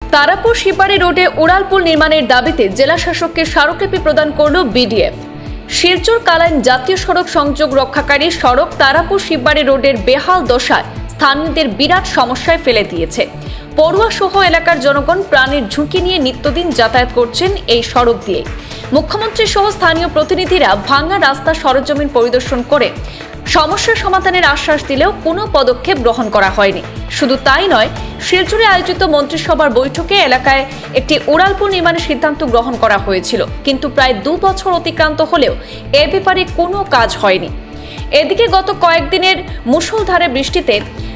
তারাপুর শিববাড়ি রোডে উড়ালপুল নির্মাণের দাবিতে জেলা শাসককে স্মারকলিপি প্রদান করল বিডিএফ। শিলচর কালাইন জাতীয় সড়ক সংযোগ রক্ষাকারী সড়ক তারাপুর শিববাড়ি রোডের বেহাল দশায় স্থানীয়দের বিরাট সমস্যায় ফেলে দিয়েছে। পড়ুয়া সহ এলাকার জনগণ প্রাণের ঝুঁকি নিয়ে নিত্যদিন যাতায়াত করছেন এই সড়ক দিয়ে। মুখ্যমন্ত্রী সহ স্থানীয় প্রতিনিধিরা ভাঙা রাস্তা সরেজমিন পরিদর্শন করে সমস্যার সমাধানের আশ্বাস দিলেও কোনো পদক্ষেপ গ্রহণ করা হয়নি। শুধু তাই নয়, শিলচরে আয়োজিত মন্ত্রিসভার বৈঠকে এলাকায় একটি উড়ালপুল নির্মাণের সিদ্ধান্ত গ্রহণ করা হয়েছিল, কিন্তু প্রায় 2 বছর অতিক্রান্ত হলেও এ ব্যাপারে কোনো কাজ হয়নি। এদিকে গত কয়েকদিনের মুষলধারে বৃষ্টিতে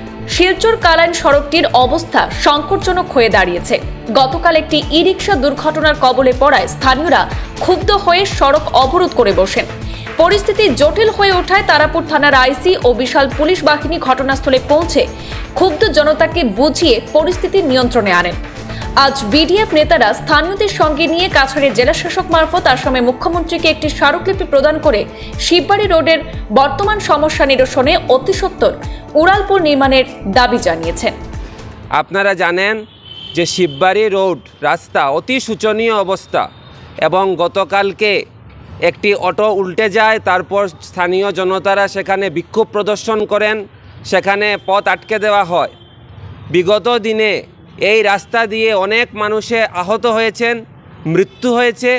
শিলচর কালাইন সড়কটির অবস্থা সংকটজনক হয়ে দাঁড়িয়েছে। গতকাল একটি ই-রিকশা দুর্ঘটনার কবলে পড়ায় স্থানীয়রা ক্ষুব্ধ হয়ে সড়ক অবরোধ করে বসেন। পরিস্থিতি জটিল হয়ে ওঠায় তারাপুর থানার আইসি ও বিশাল পুলিশ বাহিনী ঘটনাস্থলে পৌঁছে ক্ষুব্ধ জনতাকে বুঝিয়ে পরিস্থিতি নিয়ন্ত্রণে আনেন। আজ বিডিএফ নেতারা স্থানীয়দের সঙ্গে নিয়ে কাছাড়ের জেলা শাসক মারফত আসামে মুখ্যমন্ত্রীকে একটি স্মারকলিপি প্রদান করে শিববাড়ি রোডের বর্তমান সমস্যা নিরসনে অতি সত্বর উড়ালপুল নির্মাণের দাবি জানিয়েছেন। আপনারা জানেন যে শিববাড়ি রোড রাস্তা অতি শোচনীয় অবস্থা এবং গতকালকে একটি অটো উল্টে যায়, তারপর স্থানীয় জনতারা সেখানে বিক্ষোভ প্রদর্শন করেন, সেখানে পথ আটকে দেওয়া হয়। বিগত দিনে এই রাস্তা দিয়ে অনেক মানুষে আহত হয়েছেন, মৃত্যু হয়েছে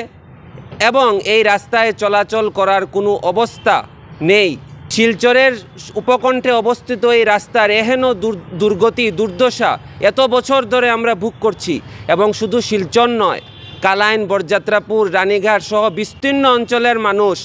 এবং এই রাস্তায় চলাচল করার কোনো অবস্থা নেই। শিলচরের উপকণ্ঠে অবস্থিত এই রাস্তার এহেন দুর্গতি দুর্দশা এত বছর ধরে আমরা ভোগ করছি এবং শুধু শিলচর নয়, কালাইন, বরযাত্রাপুর, রানীঘাট সহ বিস্তীর্ণ অঞ্চলের মানুষ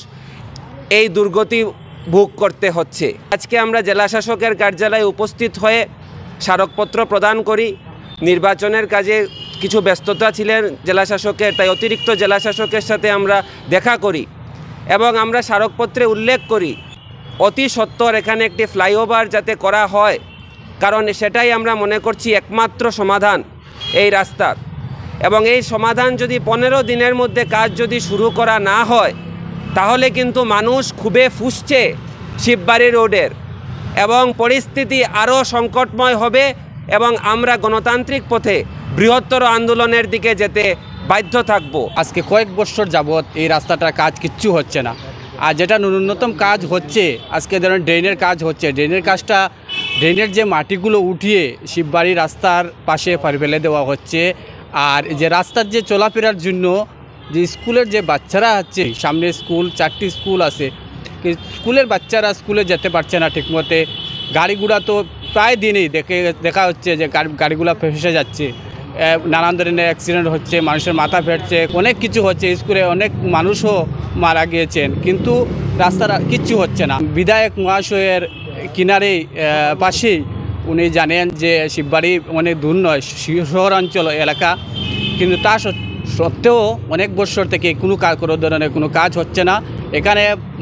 এই দুর্গতি ভোগ করতে হচ্ছে। আজকে আমরা জেলা শাসকের কার্যালয়ে উপস্থিত হয়ে স্মারকপত্র প্রদান করি। নির্বাচনের কাজে কিছু ব্যস্ততা ছিলেন জেলা শাসকের, তাই অতিরিক্ত জেলা শাসকের সাথে আমরা দেখা করি এবং আমরা স্মারকপত্রে উল্লেখ করি অতি সত্বর এখানে একটি ফ্লাইওভার যাতে করা হয়, কারণ সেটাই আমরা মনে করছি একমাত্র সমাধান এই রাস্তার। এবং এই সমাধান যদি 15 দিনের মধ্যে কাজ যদি শুরু করা না হয় তাহলে কিন্তু মানুষ খুবই ফুঁসছে শিববাড়ি রোডের এবং পরিস্থিতি আরও সংকটময় হবে এবং আমরা গণতান্ত্রিক পথে বৃহত্তর আন্দোলনের দিকে যেতে বাধ্য থাকব। আজকে কয়েক বছর যাবৎ এই রাস্তাটার কাজ কিচ্ছু হচ্ছে না। আর যেটা ন্যূনতম কাজ হচ্ছে, আজকে ধরুন ড্রেনের কাজ হচ্ছে, ড্রেনের কাজটা ড্রেনের যে মাটিগুলো উঠিয়ে শিববাড়ি রাস্তার পাশে ফেলে দেওয়া হচ্ছে। আর যে রাস্তার যে চলাফেরার জন্য যে স্কুলের যে বাচ্চারা আছে, সামনে স্কুল 4টি স্কুল আছে, স্কুলের বাচ্চারা স্কুলে যেতে পারছে না ঠিকমতে। গাড়িগুড়া তো প্রায় দিনই দেখা হচ্ছে যে গাড়িগুলো ফেসে যাচ্ছে, নানান ধরনের অ্যাক্সিডেন্ট হচ্ছে, মানুষের মাথা ফেটছে, অনেক কিছু হচ্ছে। স্কুলে অনেক মানুষও মারা গিয়েছেন, কিন্তু রাস্তার কিচ্ছু হচ্ছে না। বিধায়ক মহাশয়ের কিনারেই পাশেই উনি জানেন যে শিববাড়ি অনেক দূর নয়, শহরাঞ্চল এলাকা, কিন্তু তা সত্ত্বেও অনেক বছর থেকে কোনো ধরনের কোনো কাজ হচ্ছে না। এখানে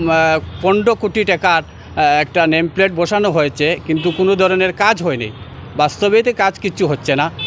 15 কোটি টাকার একটা নেম প্লেট বসানো হয়েছে, কিন্তু কোনো ধরনের কাজ হয়নি। বাস্তবেতে কাজ কিচ্ছু হচ্ছে না।